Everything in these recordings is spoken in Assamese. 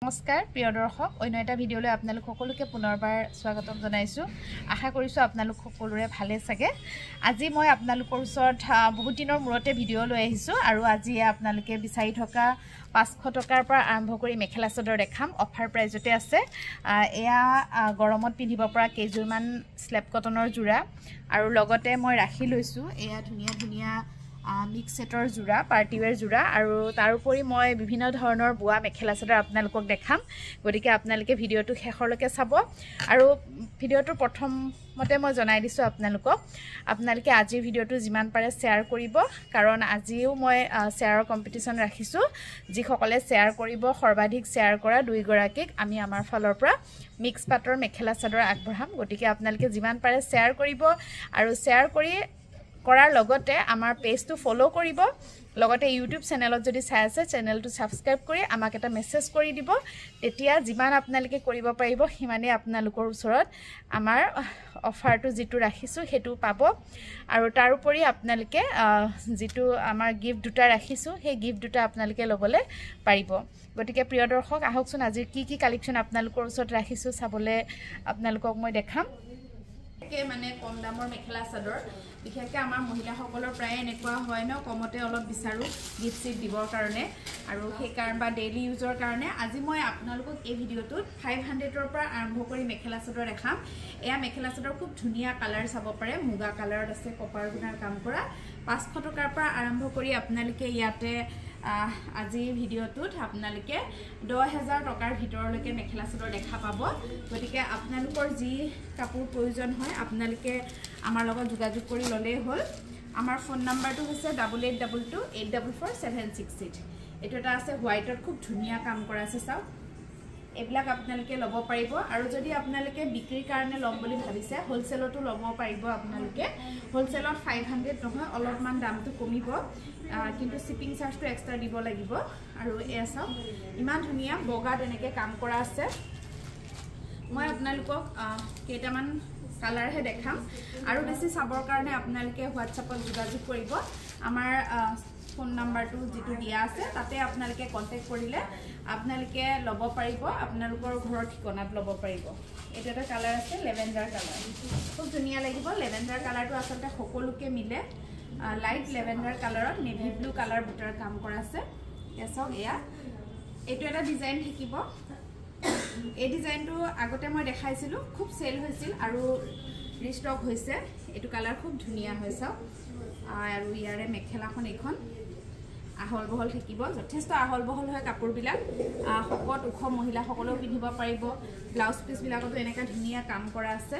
নমস্কাৰ প্ৰিয় দৰ্শক অন্য এটা ভিডিঅলৈ আপোনালোক সকলোকে পুনৰবাৰ স্বাগতম জনাইছো আশা কৰিছো আপোনালোক সকলোৰে ভালে থাকে আজি মই আপোনালোকৰ ওচৰত বহুত দিনৰ মূৰতে ভিডিঅ লৈ আহিছো আৰু আজি আপোনালোকে বিচাৰি থকা 500 টকাৰ পৰা আৰম্ভ কৰি মেখেলা চাদৰ দেখাম অফাৰ প্ৰাইজতে আছে এয়া গৰমত পিন্ধিব পৰা কেজুৰমান স্লেপ কটনৰ জোৰা আৰু লগতে মই ৰাখি লৈছো এয়া ধুনিয়া ধুনিয়া মিক্স সেটৰ জোৰা পাৰ্টি ওয়্যাৰ জোৰা আৰু তাৰ উপৰি মই বিভিন্ন ধৰণৰ বুৱা মেখেলা চাদৰ আপোনালোকক দেখাম গতিকে আপোনালোকে ভিডিঅটো শেষৰলৈকে চাব আৰু ভিডিঅটোৰ প্ৰথমতে মই জনাই দিছো আপোনালোকে আজিৰ ভিডিঅটো যিমান পাৰে শেয়াৰ কৰিব কাৰণ আজিও মই শেয়াৰৰ কম্পিটিশন ৰাখিছো যি সকলে শেয়াৰ কৰিব সৰ্বাধিক শেয়াৰ কৰা দুই গৰাকীক আমি আমাৰ ফালৰ পৰা মিক্স পাটৰ মেখেলা চাদৰ আগবঢ়াম গতিকে আপোনালোকে যিমান পাৰে শেয়াৰ কৰিব আৰু শেয়াৰ কৰি কৰাৰ লগতে আমাৰ পেজটো ফলো কৰিব লগতে ইউটিউব চেনেলত যদি চাই আছে চেনেলটো সাবস্ক্ৰাইব কৰি আমাক এটা মেছেজ কৰি দিব তেতিয়া যিমান আপোনালোকে কৰিব পাৰিব হিমানে আপোনালোকৰ ওচৰত আমাৰ অফাৰটো যেটো ৰাখিছো হেতু পাব আৰু তাৰ উপৰি আপোনালোকে যেটো আমাৰ গিফট দুটা ৰাখিছো সেই গিফট দুটা আপোনালোকে লবলে পাৰিব গতিকে প্ৰিয় দৰ্শক আহকচোন আজি কি কালেকচন আপোনালোকৰ ওচৰত ৰাখিছো চাবলে আপোনালোকক মই দেখাম মানে কম দামৰ মেখেলা চাদৰ বিশেষকৈ আমাৰ মহিলাসকলৰ প্ৰায় এনেকুৱা হয় ন কমতে অলপ বিচাৰো গিফট সিট দিবৰ কাৰণে আৰু সেই কাৰণ বা ডেইলি ইউজৰ কাৰণে আজি মই আপোনালোকক এই ভিডিঅটোত 500 ৰ পৰা আৰম্ভ কৰি মেখেলা চাদৰ দেখাম এয়া মেখেলা চাদৰ খুব ধুনিয়া কালাৰ চাব পাৰে মুগা কালাৰত আছে কপাৰ গুণাৰ কাম কৰা 500 টকাৰ পৰা আৰম্ভ কৰি আপোনালোকে ইয়াতে আজি ভিডিঅটোত আপোনালোকে 10000 টকাৰ ভিতৰলৈকে মেখেলা চাদৰ দেখা পাব গতিকে আপোনালোকৰ যি কাপোৰ প্ৰয়োজন হয় আপোনালোকে আমাৰ লগত যোগাযোগ কৰি ললেই হ'ল আমাৰ ফোন নাম্বাৰটো হৈছে 8822844768 এটো এটা আছে হোৱাইটত খুব ধুনিয়া কাম কৰা আছে চাও এবিলাক আপোনালোকে লব পাৰিব আৰু যদি আপোনালোকে বিক্ৰীৰ কাৰণে লম বুলি ভাবিছে হোলসেলতো লব পাৰিব আপোনালোকে হোলসেলত 500 নহয় অলপমান দামটো কমিব কিন্তু শিপিং চাৰ্জটো এক্সট্ৰা দিব লাগিব আৰু এসা ইমান ধুনিয়া বগা তেনেকে কাম কৰা আছে মই আপোনালোকক কেইটামান কালাৰ হে দেখাম আৰু বেছি চাবৰ কাৰণে আপোনালোকে হোৱাটছআপত যোগাযোগ কৰিব আমাৰ ফোন নাম্বাৰটো যেটো দিয়া আছে তাতে আপোনালোকে কন্টাক্ট কৰিলে আপোনালোকে লব পাৰিব আপোনালোকৰ ঘৰৰ ঠিকনাত লব পাৰিব এটা এটা কালাৰ আছে লেভেণ্ডাৰ কালাৰ খুব ধুনিয়া লাগিব লেভেণ্ডাৰ কালাৰটো আসলতে সকলোকে মিলে লাইট লেভেণ্ডাৰ কালাৰত নেভি ব্লু কালাৰ বুটাৰ কাম কৰা আছে এসক এয়া এটো এটা ডিজাইন থাকিব এই ডিজাইনটো আগতে মই দেখাইছিলো খুব সেল হৈছিল আৰু ৰিস্টক হৈছে এটো কালাৰ খুব ধুনিয়া হৈছে আৰু ইয়াৰে মেখেলাখন এখন আহল বহল থাকিব যথেষ্ট আহল বহল হয় কাপোৰ বিলাক সকত উখ মহিলা সকলো পিন্ধিব পাৰিব ব্লাউজ পিস বিলাকতো এনেকা ধুনিয়া কাম কৰা আছে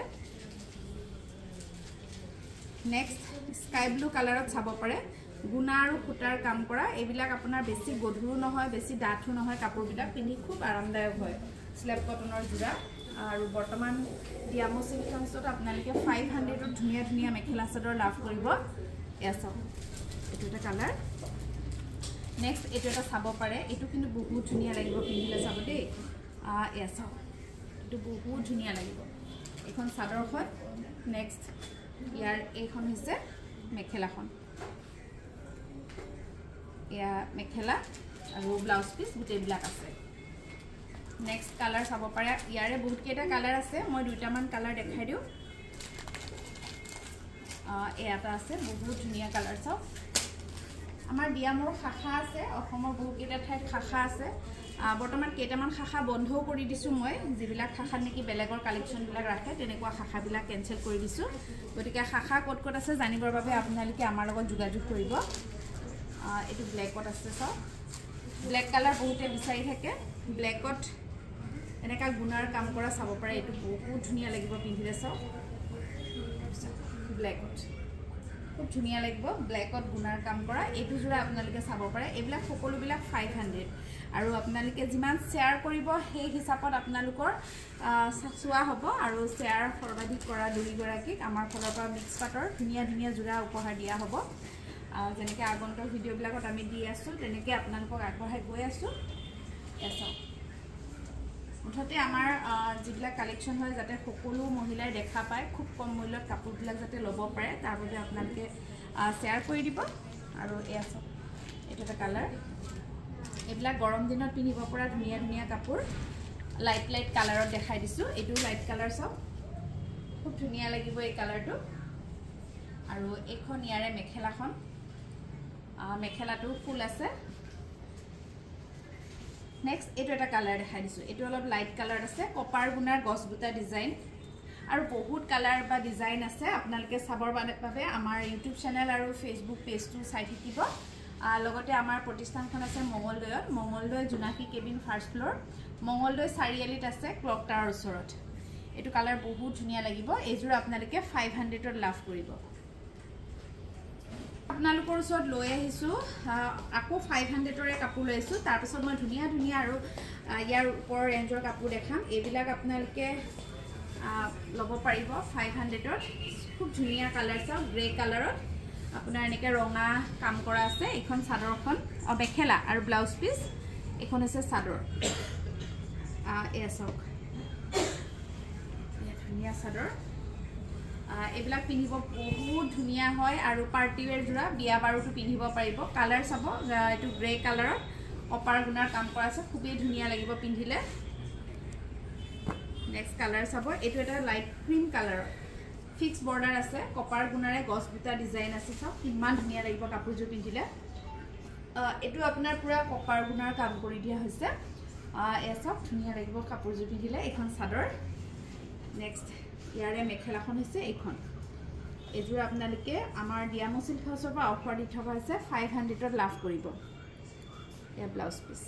নেক্সট স্কাই ব্লু কালাৰত চাব পাৰে গুণা আৰু ফুটাৰ কাম কৰা এইবিলাক আপোনাৰ বেছি গধুৰ নহয় বেছি ডাঠু নহয় কাপোৰ বিলাক পিন্ধি খুব আৰামদায়ক হয় স্লেপ কটনৰ জোৰা আৰু বৰ্তমান ডিয়ামো সিল্ক হাউসত আপোনালোকে 500 ৰ ধুনিয়া ধুনিয়া মেখেলা চাদৰ লাভ কৰিব এসা এটো এটা কালাৰ নেক্সট এটো এটা চাব পাৰে এটো কিন্তু বহুত ধুনিয়া লাগিব পিন্ধিলে চাব দেই এসা এটো বহুত ধুনিয়া লাগিব এখন চাদৰখন নেক্সট ইয়াৰ এইখন হৈছে মেখেলাখন ইয়া মেখেলা আৰু ব্লাউজ পিস গুটেবিলাক আছে নেক্সট কালাৰ চাব পাৰে ইয়াৰে বহুত কেটা কালাৰ আছে মই দুটামান কালাৰ দেখাই দিও এটা আছে বহুত ধুনিয়া কালাৰ চাও আমাৰ ডিয়ামৰ শাখা আছে অসমৰ বহুত কেটা ঠাইত শাখা আছে বৰ্তমান কেটামান শাখা বন্ধও কৰি দিছো মই যিবিলাক শাখা নেকি বেলেগৰ কালেকচন বিলাক ৰাখে তেনেকুৱা শাখা বিলাক কেনসেল কৰি দিছো গতিকে শাখা কত কত আছে জানিবৰ বাবে আপোনালোকে আমাৰ লগত যোগাযোগ কৰিব এটো ব্ল্যাকত আছে সব ব্ল্যাক কালাৰ বহুতে বিচাৰি থাকে ব্ল্যাকত এনেকা গুণাৰ কাম কৰা চাব পাৰে এটো বহুত ধুনিয়া লাগিব পিন্ধিলে সব ব্ল্যাকত খুব ধুনিয়া লাগিব ব্ল্যাকত গুণাৰ কাম কৰা এটো জোৰা আপোনালোকে চাব পাৰে এইবিলাক সকলো বিলাক 500 আৰু আপোনালোকে যিমান শেয়াৰ কৰিব সেই হিচাপত আপোনালোকৰ চোৱা হ'ব আৰু শেয়াৰ সৰ্বাধিক কৰা দুই গৰাকীক আমাৰ ফালৰ পৰা মিক্স পাটৰ ধুনিয়া ধুনিয়া জোৰা উপহাৰ দিয়া হ'ব যেনেকৈ আগন্তুক ভিডিঅ বিলাকত আমি দি আছো তেনেকৈ আপোনালোকক আগবঢ়াই গৈ আছো এসা মুঠতে আমাৰ যিবিলাক কালেকচন হয় যাতে সকলো মহিলাই দেখা পায় খুব কম মূল্যত কাপোৰ বিলাক যাতে লব পাৰে তাৰ বাবে আপোনালোকে শেয়াৰ কৰি দিব আৰু এসা এটা কালাৰ এইবিলাক গৰম দিনত পিন্ধিব পৰা ধুনীয়া ধুনীয়া কাপোৰ লাইট লাইট কালাৰত দেখাই দিছোঁ এইটো লাইট কালাৰ সব খুব ধুনীয়া লাগিব এই কালাৰটো আৰু এখন ইয়াৰে মেখেলাখন মেখেলাটো ফুল আছে নেক্সট এইটো এটা কালাৰ দেখাই দিছোঁ এইটো অলপ লাইট কালাৰ আছে কপাৰ গুণাৰ গছ বুটা ডিজাইন আৰু বহুত কালাৰ বা ডিজাইন আছে আপোনালোকে চাবৰ বাবে আমাৰ ইউটিউব চেনেল আৰু ফেচবুক পেজটো চাই থাকিব লগতে আমাৰ প্ৰতিষ্ঠানখন আছে Mangaldoi Jonaki cabin first floor Mangaldoi চাৰিআলিত আছে ক্লক টাৱাৰ ওচৰত এইটো কালাৰ বহুত ধুনীয়া লাগিব এইযোৰ আপোনালোকে 500ত লাভ কৰিব আপোনালোকৰ ওচৰত লৈ আহিছোঁ আকৌ 500ৰে কাপোৰ লৈ আহিছোঁ তাৰপিছত মই ধুনীয়া ধুনীয়া আৰু ইয়াৰ ওপৰৰ ৰেঞ্জৰ কাপোৰ দেখাম এইবিলাক আপোনালোকে ল'ব পাৰিব 500ত খুব ধুনীয়া কালাৰ চাওক গ্ৰে কালাৰত আপোনাৰ এনেকৈ ৰঙা কাম কৰা আছে এখন চাদৰখন মেখেলা আৰু ব্লাউজ পিচ এখন আছে চাদৰ এয়া চাওক ধুনীয়া চাদৰ এইবিলাক পিন্ধিব বহুত ধুনীয়া হয় আৰু পাৰ্টি ওৱেৰ যোৰা বিয়া বাৰুতো পিন্ধিব পাৰিব কালাৰ চাব এইটো গ্ৰে কালাৰত কপাৰ গুণাৰ কাম কৰা আছে খুবেই ধুনীয়া লাগিব পিন্ধিলে নেক্সট কালাৰ চাব এইটো এটা লাইট ক্ৰীম কালাৰৰ ফিক্স বৰ্ডাৰ আছে কপাৰ গুণাৰে গছ বুটা ডিজাইন আছে চাওক কিমান ধুনীয়া লাগিব কাপোৰযোৰ পিন্ধিলে এইটো আপোনাৰ পুৰা কপাৰ গুণাৰ কাম কৰি দিয়া হৈছে এয়া চাওক ধুনীয়া লাগিব কাপোৰযোৰ পিন্ধিলে এখন চাদৰ নেক্সট ইয়াৰে মেখেলাখন হৈছে এইখন এইযোৰ আপোনালোকে আমাৰ ডিয়ামো চিল্ক হাউচৰ পৰা অফাৰ দি থকা হৈছে 500ত লাভ কৰিব এয়া ব্লাউজ পিচ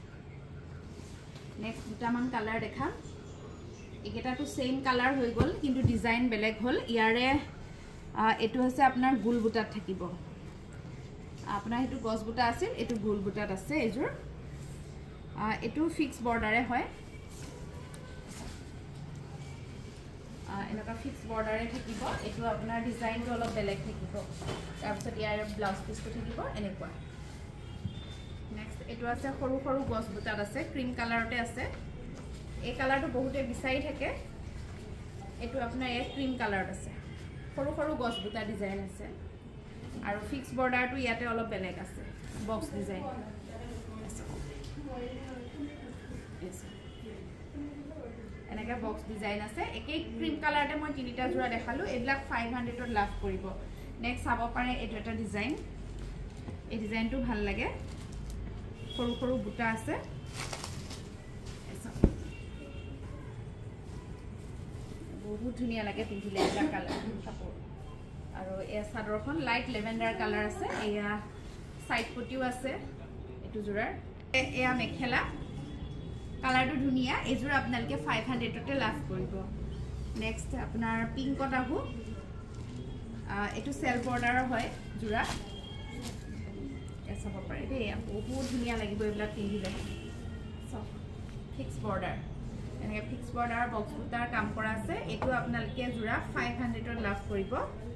নেক্সট দুটামান কালাৰ দেখাম এইকেইটাটো সেম কালাৰ হৈ গ'ল কিন্তু ডিজাইন বেলেগ হ'ল ইয়াৰে এইটো হৈছে আপোনাৰ গোল বুটাত থাকিব আপোনাৰ সেইটো গছ বুটা আছিল এইটো গোল বুটাত আছে এইযোৰ এইটো ফিক্স বৰ্ডাৰে হয় এনেকুৱা ফিক্স বৰ্ডাৰে থাকিব এইটো আপোনাৰ ডিজাইনটো অলপ বেলেগ থাকিব তাৰপিছত ইয়াৰ ব্লাউজ পিচটো থাকিব এনেকুৱা নেক্সট এইটো আছে সৰু সৰু গছ বুটাত আছে ক্ৰীম কালাৰতে আছে এই কালাৰটো বহুতে বিচাৰি থাকে এইটো আপোনাৰ এই ক্ৰীম কালাৰত আছে সৰু সৰু গছ বুটা ডিজাইন আছে আৰু ফিক্স বৰ্ডাৰটো ইয়াতে অলপ বেলেগ আছে বক্স ডিজাইন এনেকৈ বক্স ডিজাইন আছে একেই ক্ৰীম কালাৰতে মই তিনিটা যোৰা দেখালোঁ এইবিলাক 500ত লাভ কৰিব নেক্সট চাব পাৰে এইটো এটা ডিজাইন এই ডিজাইনটো ভাল লাগে সৰু সৰু বুটা আছে বহুত ধুনীয়া লাগে পিন্ধিলে এটা কালাৰ কাপোৰ আৰু এই চাদৰখন লাইট লেভেণ্ডাৰ কালাৰ আছে এয়া সাইড পটিও আছে এইটো যোৰাৰ এয়া মেখেলা কালাৰটো ধুনীয়া এইযোৰ আপোনালোকে 500তে লাভ কৰিব নেক্সট আপোনাৰ পিংকত আহো এইটো সেলফ বৰ্ডাৰৰ হয় যোৰা চাব পাৰে দেই বহুত ধুনীয়া লাগিব এইবিলাক পিন্ধিলে চব ফিক্স বৰ্ডাৰ এনেকৈ ফিক্স বৰ্ডাৰ বক্স বুটাৰ কাম কৰা আছে এইটো আপোনালোকে যোৰা 500ত লাভ কৰিব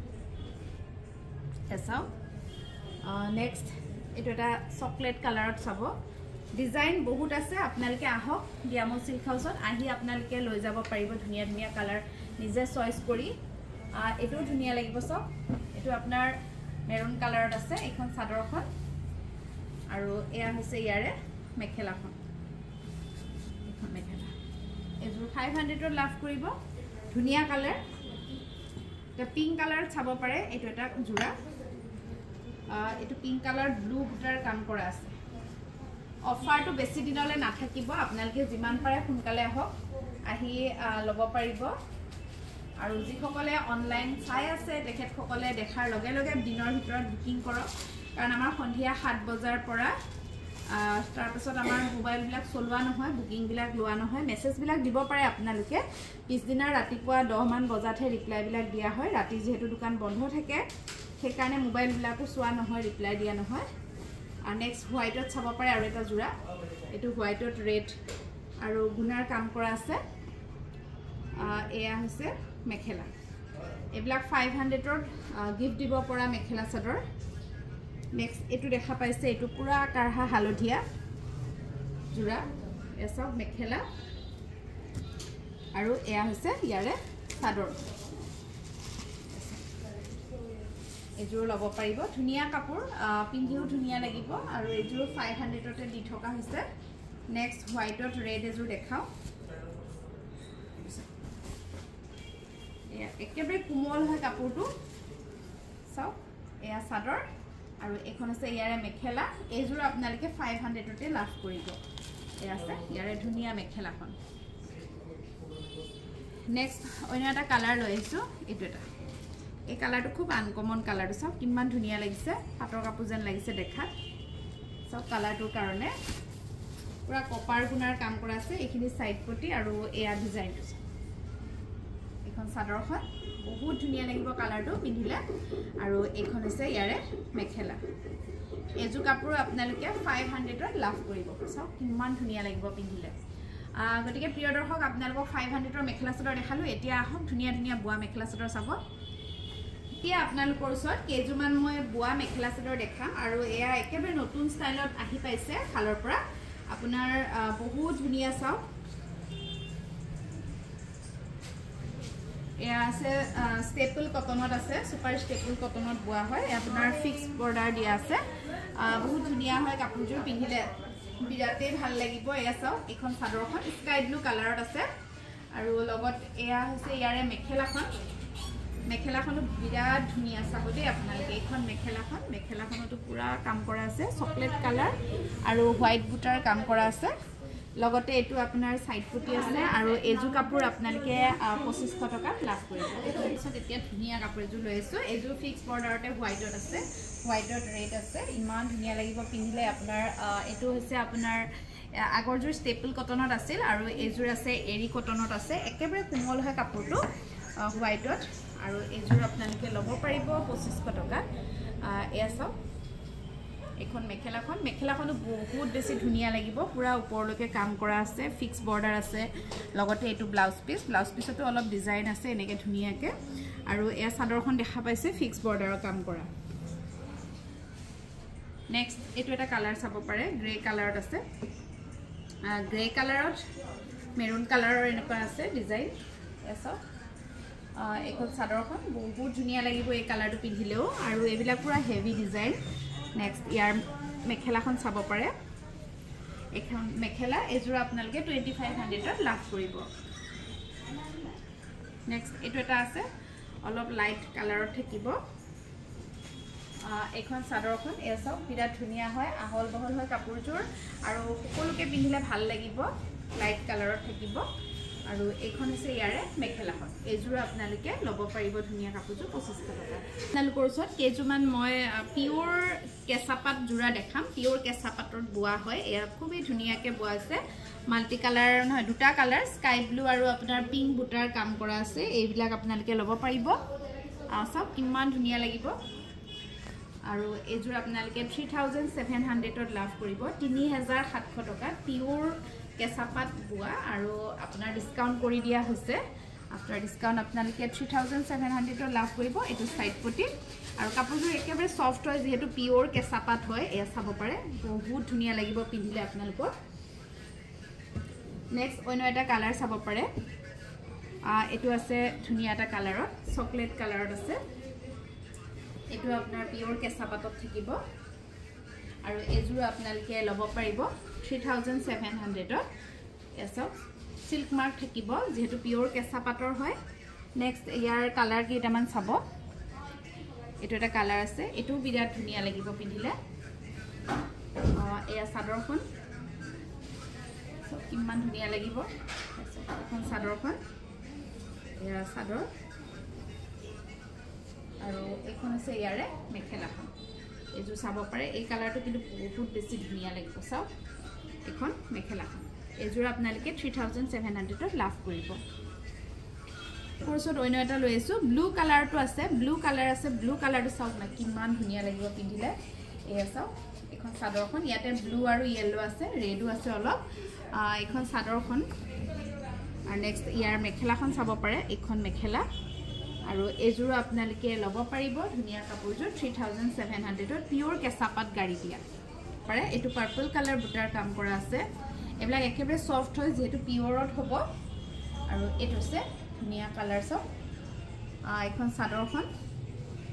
চাওক নেক্সট এইটো এটা চকলেট কালাৰত চাব ডিজাইন বহুত আছে আপোনালোকে আহক ডিয়ামো চিল্ক হাউচত আহি আপোনালোকে লৈ যাব পাৰিব ধুনীয়া ধুনীয়া কালাৰ নিজে চইচ কৰি এইটো ধুনীয়া লাগিব চাওক এইটো আপোনাৰ মেৰুন কালাৰত আছে এইখন চাদৰখন আৰু এয়া হৈছে ইয়াৰে মেখেলাখন এইখন মেখেলা এইযোৰ 500ত লাভ কৰিব ধুনীয়া কালাৰ এটা পিংক কালাৰত চাব পাৰে এইটো এটা যোৰা এইটো পিংক কালাৰ ব্লু বুটাৰ কাম কৰা আছে অফাৰটো বেছি দিনলৈ নাথাকিব আপোনালোকে যিমান পাৰে সোনকালে আহক আহি ল'ব পাৰিব আৰু যিসকলে অনলাইন চাই আছে তেখেতসকলে দেখাৰ লগে লগে দিনৰ ভিতৰত বুকিং কৰক কাৰণ আমাৰ সন্ধিয়া 7 বজাৰ পৰা তাৰপিছত আমাৰ মোবাইলবিলাক চলোৱা নহয় বুকিংবিলাক লোৱা নহয় মেছেজবিলাক দিব পাৰে আপোনালোকে পিছদিনা ৰাতিপুৱা 10 মান বজাতহে ৰিপ্লাইবিলাক দিয়া হয় ৰাতি যেহেতু দোকান বন্ধ থাকে সেইকাৰণে মোবাইলবিলাকো চোৱা নহয় ৰিপ্লাই দিয়া নহয় আৰু নেক্সট হোৱাইটত চাব পাৰে আৰু এটা যোৰা এইটো হোৱাইটত ৰেড আৰু গুণাৰ কাম কৰা আছে এয়া হৈছে মেখেলা এইবিলাক 500ত গিফ্ট দিব পৰা মেখেলা চাদৰ নেক্সট এইটো দেখা পাইছে এইটো পুৰা কাঢ়া হালধীয়া যোৰা এসব মেখেলা আৰু এয়া হৈছে ইয়াৰে চাদৰ এযোৰ ল'ব পাৰিব ধুনীয়া কাপোৰ পিন্ধিও ধুনীয়া লাগিব আৰু এযোৰ 500তে দি থকা হৈছে নেক্সট হোৱাইটত ৰেড এযোৰ দেখাও একেবাৰে কোমল হয় কাপোৰটো চাওক এয়া চাদৰ আৰু এখন আছে ইয়াৰে মেখেলা এযোৰ আপোনালোকে 500তে লাভ কৰিব এয়া আছে ইয়াৰে ধুনীয়া মেখেলাখন নেক্সট অন্য এটা কালাৰ লৈ আহিছো এইটো এটা এই কালাৰটো খুব আনকমন কালাৰটো চাওক কিমান ধুনীয়া লাগিছে পাটৰ কাপোৰ যেন লাগিছে দেখাত চাওক কালাৰটোৰ কাৰণে পুৰা কপাৰ গুণাৰ কাম কৰা আছে এইখিনি সাইড পটি আৰু এয়া ডিজাইনটো এখন চাদৰখন বহুত ধুনীয়া লাগিব কালাৰটো পিন্ধিলে আৰু এইখন আছে ইয়াৰে মেখেলা এযোৰ কাপোৰ আপোনালোকে 500ত লাভ কৰিব চাওক কিমান ধুনীয়া লাগিব পিন্ধিলে গতিকে প্ৰিয় দৰ্শক আপোনালোকক 500ৰ মেখেলা চাদৰ দেখালো এতিয়া আহক ধুনীয়া ধুনীয়া বোৱা মেখেলা চাদৰ চাব এতিয়া আপোনালোকৰ ওচৰত কেইজোৰমান মই বোৱা মেখেলা চাদৰ দেখাম আৰু এয়া একেবাৰে নতুন ষ্টাইলত আহি পাইছে খালৰ পৰা আপোনাৰ বহুত ধুনীয়া চাওক এয়া আছে ষ্টেপল কটনত আছে সুপাৰ ষ্টেপল কটনত বোৱা হয় আপোনাৰ ফিক্স বৰ্ডাৰ দিয়া আছে বহুত ধুনীয়া হয় কাপোৰযোৰ পিন্ধিলে বিৰাটেই ভাল লাগিব এয়া চাওক এখন চাদৰখন স্কাই ব্লু কালাৰত আছে আৰু লগত এয়া হৈছে ইয়াৰে মেখেলাখনো বিৰাট ধুনীয়া চাব দেই আপোনালোকে এইখন মেখেলাখনতো পুৰা কাম কৰা আছে চকলেট কালাৰ আৰু হোৱাইট বুটাৰ কাম কৰা আছে লগতে এটো আপোনাৰ সাইড পুটি আছে আৰু এজু কাপোৰ আপোনালোকে 2500 টকাত লাভ কৰিব তাৰপিছত এতিয়া ধুনীয়া কাপোৰ এজু লৈ আছো এজু ফিক্স বৰ্ডাৰতে হোৱাইটত আছে হোৱাইটত ৰেড আছে ইমান ধুনীয়া লাগিব পিন্ধিলে আপোনাৰ এটো হৈছে আপোনাৰ আগৰজুৰ ষ্টেপল কটনত আছিল আৰু এজুৰ আছে এৰি কটনত আছে একেবাৰে কোমল হয় কাপোৰটো হোৱাইটত আৰু এজুৰ আপোনালোকে ল'ব পাৰিব 2500 টকাত এয়া চাওক এখন মেখেলাখনো বহুত বেছি ধুনীয়া লাগিব পুৰা ওপৰলৈকে কাম কৰা আছে ফিক্স বৰ্ডাৰ আছে লগতে এটো ব্লাউজ পিছতো অলপ ডিজাইন আছে এনেকে ধুনীয়াকে আৰু এয়া চাদৰখন দেখা পাইছে ফিক্স বৰ্ডাৰৰ কাম কৰা নেক্সট এটো এটা কালাৰ চাব পাৰে গ্ৰে কালাৰত আছে গ্ৰে কালাৰত মেৰুন কালাৰৰ এনেকুৱা আছে ডিজাইন এসা এখন চাদৰখন বহুত ধুনীয়া লাগিব এই কালাৰটো পিন্ধিলেও আৰু এইবিলাক পুৰা হেভি ডিজাইন নেক্সট ইয়াৰ মেখেলাখন চাব পাৰে এখন মেখেলা এজোৰা আপোনালোকে 2500ত লাভ কৰিব নেক্সট এটো এটা আছে অলপ লাইট কালাৰত থাকিব এখন চাদৰখন এসা বিৰাট ধুনীয়া হয় আহল বহল হয় কাপোৰযোৰ আৰু সকলোকে পিন্ধিলে ভাল লাগিব লাইট কালাৰত থাকিব আৰু এইখন আছে ইয়াৰে মেখেলাখন এজোৰা আপোনালোকে ল'ব পাৰিব ধুনীয়া কাপোৰযোৰ 2500 টকা আপোনালোকৰ ওচৰত কেজুমান মই পিওৰ কেঁচাপাত জোৰা দেখাম পিওৰ কেঁচাপাতত বোৱা হয় এয়া খুবই ধুনীয়াকে বোৱা আছে মাল্টি কালাৰ নহয় দুটা কালাৰ স্কাই ব্লু আৰু আপোনাৰ পিংক বুটাৰ কাম কৰা আছে এইবিলাক আপোনালোকে ল'ব পাৰিব সব কিমান ধুনীয়া লাগিব আৰু এজোৰা আপোনালোকে 3700ত লাভ কৰিব 3700 টকা পিওৰ কেঁচাপাত বোৱা আৰু আপোনাৰ ডিসকাউন্ট কৰি দিয়া হৈছে আফটাৰ ডিসকাউন্ট আপোনালোকে 3700ত লাভ কৰিব এটো সাইড পটি আৰু কাপোৰযোৰ একেবাৰে সফট হয় যেহেতু পিওৰ কেঁচাপাত হয় এয়া চাব পাৰে বহুত ধুনীয়া লাগিব পিন্ধিলে আপোনালোকৰ নেক্সট অন্য এটা কালাৰ চাব পাৰে এটো আছে ধুনীয়া এটা কালাৰত চকলেট কালাৰত আছে এটো আপোনাৰ পিওৰ কেঁচাপাতত থাকিব আৰু এজোৰ আপোনালোকে ল'ব পাৰিব 3700ত এসব সিল্ক মাৰ্ক থাকিব যেহেতু পিওৰ কেঁচাপাতৰ হয় নেক্সট ইয়াৰ কালাৰ কেইটামান চাব এটো এটা কালাৰ আছে এটো বিৰাট ধুনীয়া লাগিব পিন্ধিলে এয়া চাদৰখন কিমান ধুনীয়া লাগিব এখন চাদৰখন এয়া চাদৰ আৰু এখন আছে ইয়াৰে মেখেলাখন এজু চাব পাৰে এই কালাৰটো কিন্তু বহুত বেছি ধুনীয়া লাগিব চাও এখন মেখেলাখন এজোৰা আপোনালোকে 3700ত লাভ কৰিব কোৰ্সত অন্য এটা লৈ আছো ব্লু কালাৰটো আছে ব্লু কালাৰটো চাওক না কিমান ধুনীয়া লাগিব পিন্ধিলে এয়া চাওক এখন চাদৰখন ইয়াতে ব্লু আৰু ইয়েলো আছে ৰেডো আছে অলপ এখন চাদৰখন আৰু নেক্সট ইয়াৰ মেখেলাখন চাব পাৰে এখন মেখেলা আৰু এজোৰা আপোনালোকে ল'ব পাৰিব ধুনীয়া কাপোৰযোৰ 3700ত পিওৰ কেঁচাপাত গাড়ী দিয়া পাৰে এটো পাৰ্পল কালাৰ বুটাৰ কাম কৰা আছে এবিলাক একেবাৰে সফট হয় যেহেতু পিওৰত হ'ব আৰু এটো আছে ধুনীয়া কালাৰ সব এখন চাদৰখন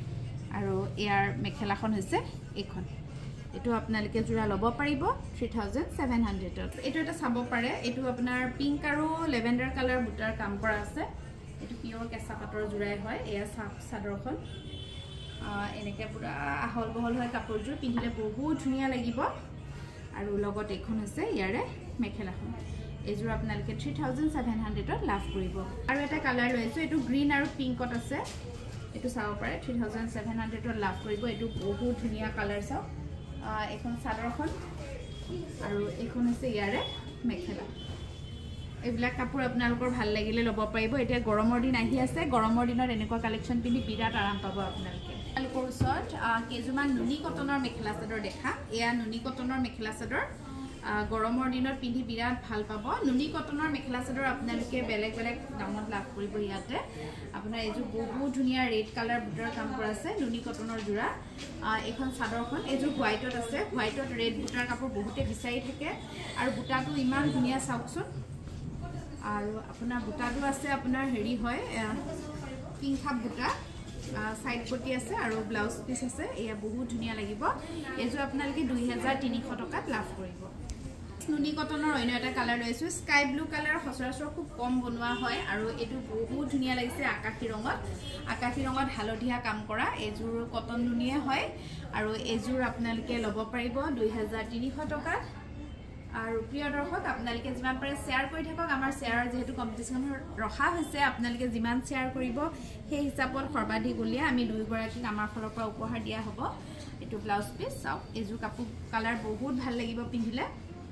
আৰু ইয়াৰ মেখেলাখন হৈছে এইখন এটো আপোনালোকে জোৰা ল'ব পাৰিব 3700 এটো এটা চাব পাৰে এটো আপোনাৰ পিংক আৰু লেভেন্ডাৰ কালাৰ বুটাৰ কাম কৰা আছে এটো পিওৰ কেঁচা পাটৰ জোৰাই হয় এয়া চাদৰখন এনেকে পুৰা আহল বহল হয় কাপোৰজোৰ পিন্ধিলে বহুত ধুনীয়া লাগিব আৰু লগত এখন আছে ইয়াৰে মেখেলাখন এজোৰ আপোনালোকে 3700 ত লাভ কৰিব আৰু এটা কালাৰ লৈছো এটো গ্ৰীন আৰু পিংকত আছে এটো চাব পাৰে 3700 ত লাভ কৰিব এটো বহুত ধুনীয়া কালাৰ চাও এখন চাদৰখন আৰু এখন আছে ইয়াৰে মেখেলা এইবিলাক কাপোৰ আপোনালোকৰ ভাল লাগিলে ল'ব পাৰিব এতিয়া গৰমৰ দিন আহি আছে গৰমৰ দিনত এনেকুৱা কালেকচন পিন্ধি বিৰাট আৰাম পাব আপোনালোকে আপোনালোকৰ ওচৰত কেজুমান নুনি কটনৰ মেখেলা চাদৰ দেখা এয়া নুনি কটনৰ মেখেলা চাদৰ গৰমৰ দিনত পিন্ধি বিৰাট ভাল পাব নুনি কটনৰ মেখেলা চাদৰ আপোনালোকে বেলেগ বেলেগ দামত লাভ কৰিব ইয়াতে আপোনাৰ এজু বহুত ধুনীয়া ৰেড কালাৰ বুটাৰ কাম কৰা আছে নুনি কটনৰ জোৰা এখন চাদৰখন এজু হোৱাইটত আছে হোৱাইটত ৰেড বুটাৰ কাপোৰ বহুতে বিচাৰি থাকে আৰু বুটাটো ইমান ধুনীয়া চাওকচোন আৰু আপোনাৰ বুটাটো আছে আপোনাৰ হেৰি হয় পিংক খাপ বুটা সাইড পটি আছে আৰু ব্লাউজ পিস আছে এয়া বহুত ধুনীয়া লাগিব এজু আপোনালোকে 2300 টকাত লাভ কৰিব নুনি কটনৰ অন্য এটা কালাৰ লৈছো স্কাই ব্লু কালাৰ সচৰাচৰ খুব কম বনোৱা হয় আৰু এটো বহুত ধুনীয়া লাগিছে আকাশী ৰঙত হালধীয়া কাম কৰা এজুৰ কটন নুনিয়ে হয় আৰু এজুৰ আপোনালোকে ল'ব পাৰিব 2300 টকাত আৰু প্ৰিয় দৰ্শক আপোনালোকে যিমান পাৰে শেয়াৰ কৰি থাকক আমাৰ শেয়াৰৰ যেহেতু কম্পিটিশন ৰখা হৈছে আপোনালোকে যিমান শেয়াৰ কৰিব সেই হিচাপত সৰ্বাধিক উলিয়াই আমি দুই গৰাকীক আমাৰ ফালৰ পৰা উপহাৰ দিয়া হ'ব এটো ব্লাউজ পিস চাও এজু কাপোৰ কালাৰ বহুত ভাল লাগিব পিন্ধিলে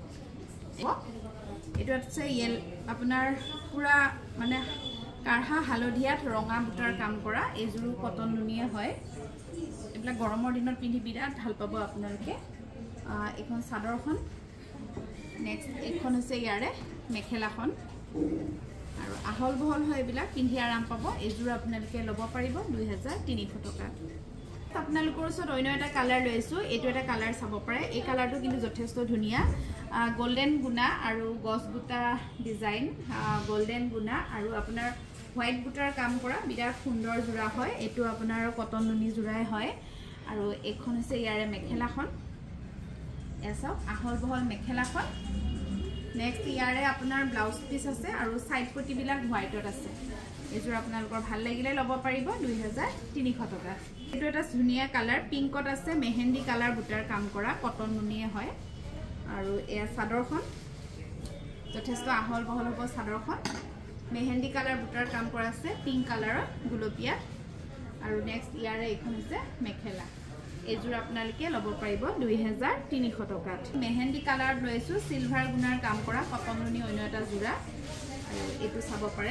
এটো আছে ইয়েল আপোনাৰ পুৰা মানে কাঢ়া হালধীয়াত ৰঙা বুটাৰ কাম কৰা এজু কটন নুনিয়ে হয় এইবিলাক গৰমৰ দিনত পিন্ধি বিৰাট ভাল পাব আপোনালোকে এখন চাদৰখন নেক্সট এখন হৈছে ইয়াৰে মেখেলাখন আৰু আহল বহল হয় এইবিলাক পিন্ধি আৰাম পাব এজোৰ আপোনালোকে ল'ব পাৰিব 2300 টকা আপোনালোকৰ ওচৰত অন্য এটা কালাৰ লৈছো এটো এটা কালাৰ চাব পাৰে এই কালাৰটো কিন্তু যথেষ্ট ধুনীয়া গোল্ডেন গুনা আৰু গছ বুটা ডিজাইন গোল্ডেন গুনা আৰু আপোনাৰ হোৱাইট বুটাৰ কাম কৰা বিৰাট সুন্দৰ জোৰা হয় এটো আপোনাৰ কটন নুনি জোৰাই হয় আৰু এখন হৈছে ইয়াৰে মেখেলাখন এসব আহল বহল মেখেলাখন নেক্সট ইয়াৰে আপোনাৰ ব্লাউজ পিস আছে আৰু সাইড পটি বিলাক হোৱাইটত আছে এজোৰ আপোনালোকৰ ভাল লাগিলে ল'ব পাৰিব 2300 টকা এটো এটা ধুনীয়া কালাৰ পিংকত আছে মেহেন্দি কালাৰ বুটাৰ কাম কৰা কটন নুনিয়ে হয় আৰু এয়া চাদৰখন যথেষ্ট আহল বহল হ'ব চাদৰখন মেহেন্দি কালাৰ বুটাৰ কাম কৰা আছে পিংক কালাৰৰ গুলপীয়া আৰু নেক্সট ইয়াৰে এখন হৈছে মেখেলা এজোৰ আপোনালোকে ল'ব পাৰিব 2300 টকাত মেহেন্দি কালাৰ লৈছো সিলভাৰ গুণাৰ কাম কৰা কটন নুনি অন্য এটা জোৰা আৰু এটো চাব পাৰে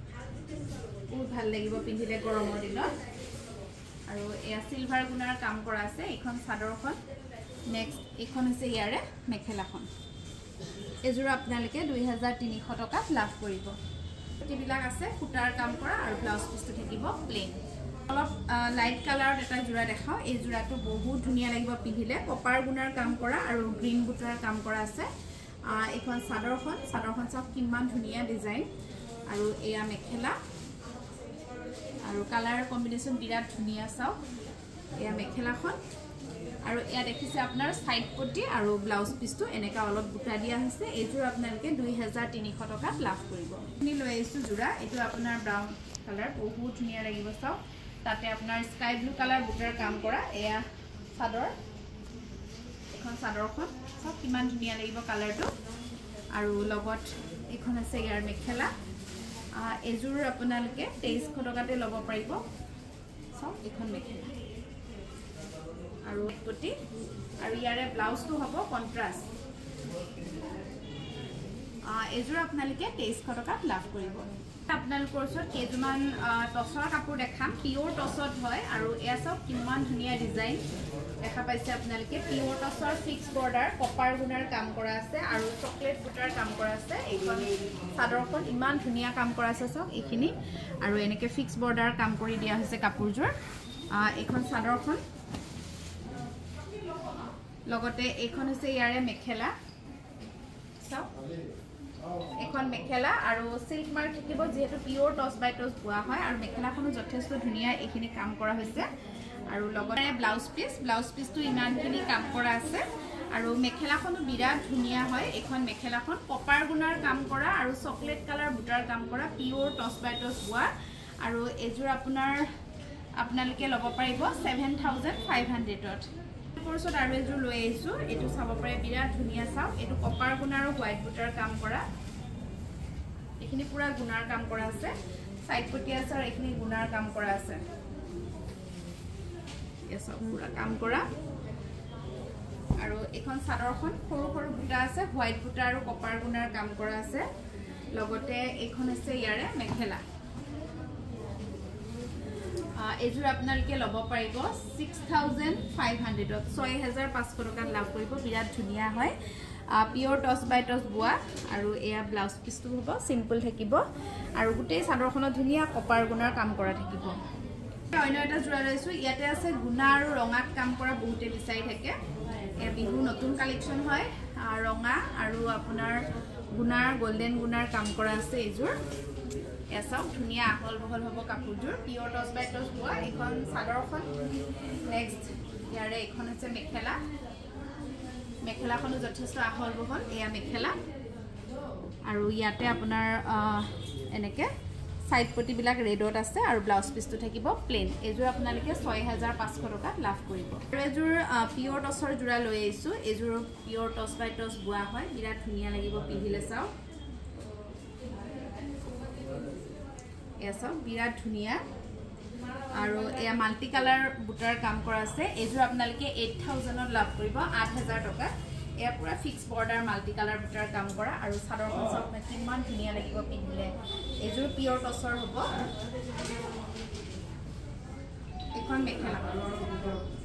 বহুত ভাল লাগিব পিন্ধিলে গৰমৰ দিনত আৰু এয়া সিলভাৰ গুণাৰ কাম কৰা আছে এখন চাদৰখন নেক্সট এখন হৈছে ইয়াৰে মেখেলাখন এজোৰ আপোনালোকে 2300 টকাত লাভ কৰিব এবিলাক আছে ফুটাৰ কাম কৰা আৰু ব্লাউজ পিসটো থাকিব প্লেন অলপ লাইট কালাৰত এটা জোৰা দেখাও এই জোৰাটো বহুত ধুনীয়া লাগিব পিন্ধিলে কপাৰ গুণাৰ কাম কৰা আৰু গ্ৰীন বুটাৰ কাম কৰা আছে এখন চাদৰখন চাওক কিমান ধুনীয়া ডিজাইন আৰু এয়া মেখেলা আৰু কালাৰ কম্বিনেশন বিৰাট ধুনীয়া চাওক এয়া মেখেলাখন আৰু এয়া দেখিছে আপোনাৰ সাইড পটি আৰু ব্লাউজ পিসটো এনেকা অলপ বুটা দিয়া হৈছে এজোৰ আপোনালোকে 2300 টকাত লাভ কৰিব আমি লৈ আহিছো জোৰা এটো আপোনাৰ ব্ৰাউন কালাৰ বহুত ধুনীয়া লাগিব চাওক তাতে আপোনাৰ স্কাই ব্লু কালাৰ বুটাৰ কাম কৰা এয়া চাদৰ এখন চাদৰখন সব কিমান ধুনীয়া লাগিব কালাৰটো আৰু লগত এখন আছে ইয়াৰ মেখেলা এজোৰ আপোনালোকে 2300 টকাতে ল'ব পাৰিব সব এখন মেখেলা আৰু পটি আৰু ইয়াৰে ব্লাউজটো হ'ব কন্ট্ৰাস্ট এজোৰ আপোনালোকে 2300 টকাত লাভ কৰিব আপোনালোকৰ ওচৰত কেজুমান টছৰ কাপোৰ দেখাম পিওৰ টছত হয় আৰু এয়া সব কিমান ধুনীয়া ডিজাইন দেখা পাইছে আপোনালোকে পিওৰ টছৰ ফিক্স বৰ্ডাৰ কপাৰ গুণাৰ কাম কৰা আছে আৰু চকলেট বুটাৰ কাম কৰা আছে এইখন চাদৰখন ইমান ধুনীয়া কাম কৰা আছে সব এইখিনি আৰু এনেকে ফিক্স বৰ্ডাৰ কাম কৰি দিয়া হৈছে কাপোৰজোৰ এইখন চাদৰখন লগতে এইখন হৈছে ইয়াৰে মেখেলা সব এখন মেখেলা আৰু সিল্ক মাৰ্ক থাকিব যেহেতু পিওৰ টছ বাই টছ বোৱা হয় আৰু মেখেলাখনো যথেষ্ট ধুনীয়া এইখিনি কাম কৰা হৈছে আৰু লগতে ব্লাউজ পিচটো ইমানখিনি কাম কৰা আছে আৰু মেখেলাখনো বিৰাট ধুনীয়া হয় এইখন মেখেলাখন কপাৰ গুণাৰ কাম কৰা আৰু চকলেট কালাৰ বুটাৰ কাম কৰা পিওৰ টচ বাই টচ বোৱা আৰু এযোৰ আপোনালোকে ল'ব পাৰিব 7500ত কোৰ্সত আৰু এযোৰ লৈ আহিছো এটো চাব পাৰে বিৰাট ধুনীয়া চাও এটো কপাৰ গুণ আৰু হোৱাইট বুটাৰ কাম কৰা এখিনি পুৰা গুণাৰ কাম কৰা আছে সাইড পটি আছে আৰু এখিনি গুণাৰ কাম কৰা আছে এসব পুৰা কাম কৰা আৰু এখন চাদৰখন সৰু সৰু বুটা আছে হোৱাইট বুটা আৰু কপাৰ গুণাৰ কাম কৰা আছে লগতে এখন আছে ইয়াৰে মেখেলা এযোৰ আপোনালোকে ল'ব পাৰিব 6500ত 6500 টকাত লাভ কৰিব বিৰাট ধুনীয়া হয় পিওৰ টচ বাই টচ বোৱা আৰু এয়া ব্লাউজ পিচটো হ'ব সিম্পল থাকিব আৰু গোটেই চাদৰখনত ধুনীয়া কপাৰ গুণাৰ কাম কৰা থাকিব অন্য এটা জোৰা লৈছো ইয়াতে আছে গুণা আৰু ৰঙাত কাম কৰা বহুতে বিচাৰি থাকে এ বিহু নতুন কালেকচন হয় ৰঙা আৰু আপোনাৰ গুণাৰ গোল্ডেন গুণাৰ কাম কৰা আছে এযোৰ এসব ধুনীয়া আহল বহল হ'ব কাপোৰযোৰ পিওৰ টচ বাই টচ বোৱা এখন চাদৰখন নেক্সট ইয়াৰে এখন আছে মেখেলাখনো যথেষ্ট আহল বহল এয়া মেখেলা আৰু ইয়াতে আপোনাৰ এনেকে সাইড পটি বিলাক ৰেডত আছে আৰু ব্লাউজ পিচটো থাকিব প্লেন এযোৰ আপোনালোকে 6500 টকাত লাভ কৰিব আৰু এযোৰ পিওৰ টচৰ জোৰা লৈ আহিছো এযোৰ পিওৰ টচ বাই টচ বোৱা হয় বিৰাট ধুনীয়া লাগিব পিন্ধিলে চাও এসব বিৰাট ধুনীয়া আৰু এয়া মাল্টি কালাৰ বুটাৰ কাম কৰা আছে এযোৰ আপোনালোকে 8000ত লাভ কৰিব 8000 টকা এয়া পুৰা ফিক্স বৰ্ডাৰ মাল্টি কালাৰ বুটাৰ কাম কৰা আৰু চাদৰখন সব কিমান ধুনীয়া লাগিব পিন্ধিলে এযোৰ পিওৰ টচৰ হ'ব এখন মেখেলা